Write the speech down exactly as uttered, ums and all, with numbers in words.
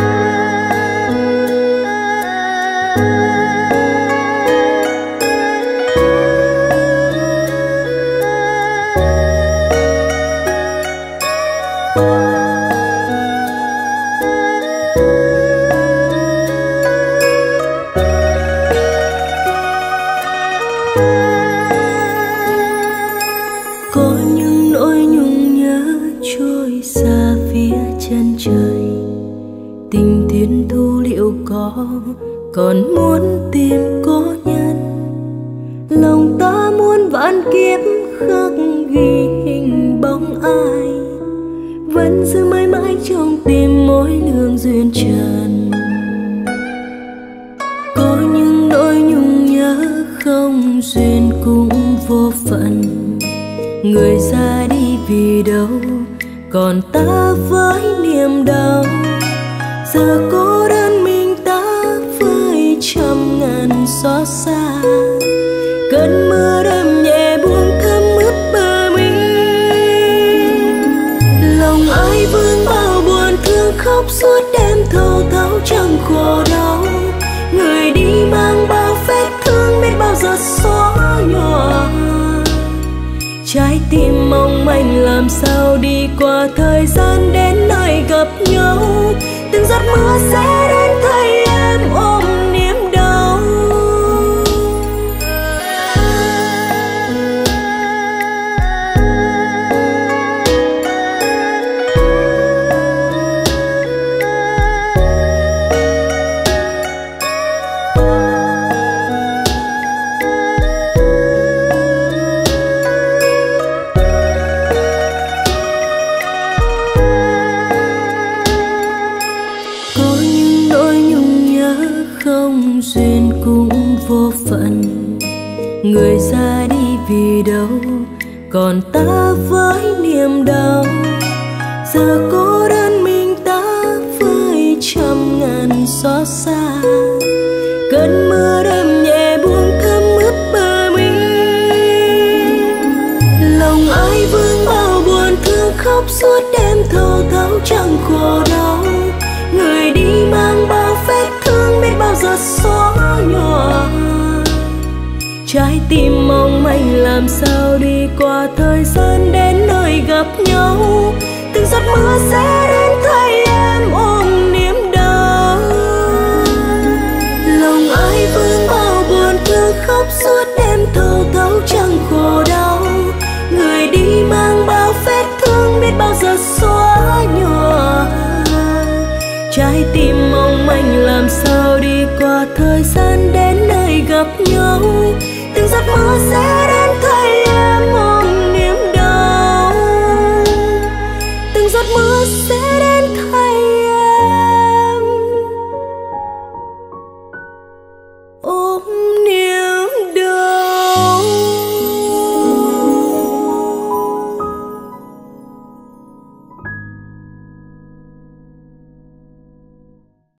Còn muốn tìm cố nhân, lòng ta muốn vạn kiếp khắc ghi hình bóng ai, vẫn giữ mãi mãi trong tim mỗi lương duyên trần. Có những nỗi nhung nhớ không duyên cũng vô phận, người ra đi vì đâu, còn ta với niềm đau. Giờ cô đơn mình ta với trăm ngàn xót xa, cơn mưa đêm nhẹ buông thấm ướt bờ mi. Lòng ai vương bao buồn thương khóc suốt đêm thâu thấu chẳng khổ đau, người đi mang bao vết thương biết bao giờ xóa nhòa. Trái tim mong manh làm sao đi qua thời gian đến nơi gặp nhau, từng giọt mưa sẽ đến thay em ôm niềm đau. Duyên cũng vô phận, người ra đi vì đâu, còn ta với niềm đau. Giờ cô đơn mình ta với trăm ngàn xót xa, cơn mưa đêm nhẹ buông thấm ướt bờ mi. Lòng ai vương bao buồn thương khóc suốt đêm thâu thấu chẳng khổ đau, người đi mang bao vết thương biết bao giờ xóa nhòa. Trái tim mong manh làm sao đi qua thời gian đến nơi gặp nhau, từng giọt mưa sẽ đến thay em ôm niềm đau. Lòng ai vương bao buồn thương khóc suốt đêm thâu thấu chẳng khổ đau, người đi mang bao vết thương biết bao giờ xóa nhòa. Trái tim mong manh làm sao đi qua thời gian đến nơi gặp nhau, từng giọt mưa sẽ đến thay em ôm niềm đau, từng giọt mưa sẽ